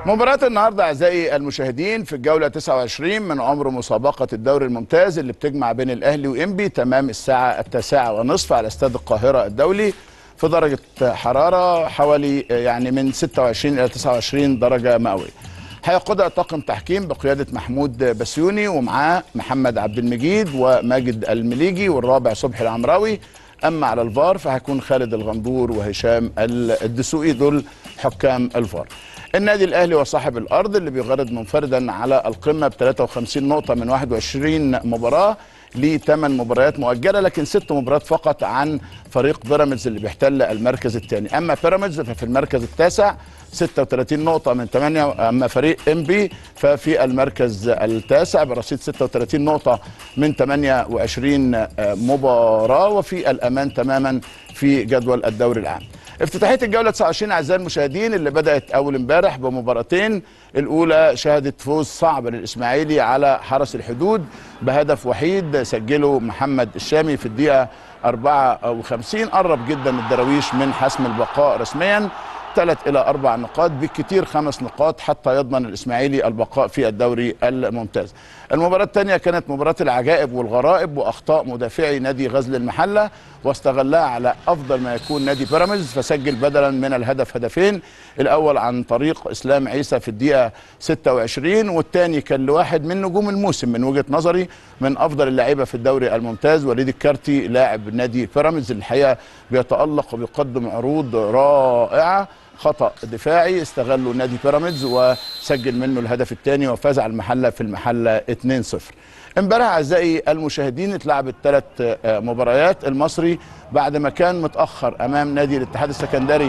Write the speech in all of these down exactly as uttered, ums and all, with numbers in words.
مباراة النهارده اعزائي المشاهدين في الجولة تسعة وعشرين من عمر مسابقة الدوري الممتاز اللي بتجمع بين الاهلي وانبي تمام الساعة التاسعة ونصف على استاد القاهرة الدولي في درجة حرارة حوالي يعني من ستة وعشرين إلى تسعة وعشرين درجة مئوية. هيقودها طاقم تحكيم بقيادة محمود بسيوني ومعاه محمد عبد المجيد وماجد المليجي والرابع صبحي العمراوي. أما على الفار فهيكون خالد الغندور وهشام الدسوقي دول حكام الفار. النادي الاهلي وصاحب الارض اللي بيغرد منفردا على القمه ب ثلاثة وخمسين نقطه من واحد وعشرين مباراه ليه ثمان مباريات مؤجله، لكن ست مباريات فقط عن فريق بيراميدز اللي بيحتل المركز الثاني. اما بيراميدز ففي المركز التاسع ستة وثلاثين نقطه من ثمانية، اما فريق انبي ففي المركز التاسع برصيد ستة وثلاثين نقطه من ثمانية وعشرين مباراه وفي الامان تماما في جدول الدوري العام. افتتاحيه الجوله تسعة وعشرين اعزائي المشاهدين اللي بدات اول امبارح بمباراتين. الاولى شهدت فوز صعب للاسماعيلي على حرس الحدود بهدف وحيد سجله محمد الشامي في الدقيقه أربعة وخمسين. قرب جدا الدراويش من حسم البقاء رسميا، ثلاث الى اربع نقاط بالكثير خمس نقاط حتى يضمن الاسماعيلي البقاء في الدوري الممتاز. المباراه الثانيه كانت مباراه العجائب والغرائب واخطاء مدافعي نادي غزل المحله واستغلها على افضل ما يكون نادي بيراميدز، فسجل بدلا من الهدف هدفين، الاول عن طريق اسلام عيسى في الدقيقه ستة وعشرين والثاني كان لواحد من نجوم الموسم من وجهه نظري من افضل اللعيبه في الدوري الممتاز وليد الكارتي لاعب نادي بيراميدز الحقيقه بيتالق وبيقدم عروض رائعه. خطأ دفاعي استغله نادي بيراميدز وسجل منه الهدف الثاني وفاز على المحله في المحله اثنين صفر. امبارح اعزائي المشاهدين اتلعبت ثلاث مباريات. المصري بعد ما كان متاخر امام نادي الاتحاد السكندري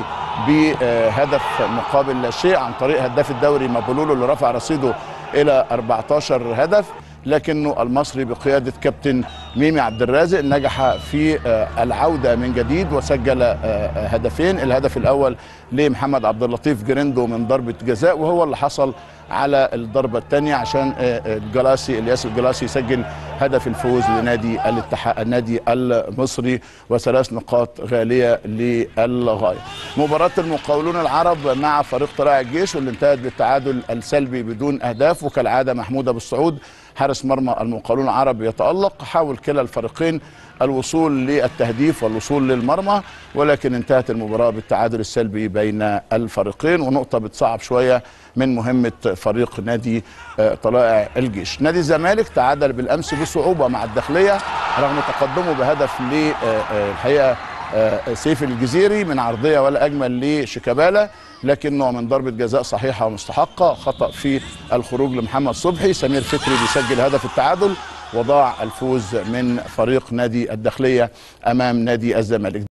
بهدف مقابل لا شيء عن طريق هداف الدوري مابولولو اللي رفع رصيده الى أربعة عشر هدف، لكنه المصري بقياده كابتن ميمي عبد الرازق نجح في العوده من جديد وسجل هدفين. الهدف الاول لمحمد عبد اللطيف جريندو من ضربه جزاء وهو اللي حصل على الضربه الثانيه عشان الجلاسي الياس الجلاسي يسجل هدف الفوز لنادي الاتحاد النادي المصري وثلاث نقاط غاليه للغايه. مباراه المقاولون العرب مع فريق طلائع الجيش واللي انتهت بالتعادل السلبي بدون اهداف، وكالعاده محمود ابو السعود حارس مرمى المقاولون العرب يتألق. حاول كلا الفريقين الوصول للتهديف والوصول للمرمى ولكن انتهت المباراة بالتعادل السلبي بين الفريقين ونقطة بتصعب شوية من مهمة فريق نادي طلائع الجيش. نادي الزمالك تعادل بالأمس بصعوبة مع الداخلية رغم تقدمه بهدف للحقيقة سيف الجزيري من عرضية ولا أجمل لشيكابالا، لكنه من ضربة جزاء صحيحة ومستحقة خطأ في الخروج لمحمد صبحي. سمير فكري بيسجل هدف التعادل وضاع الفوز من فريق نادي الداخلية أمام نادي الزمالك.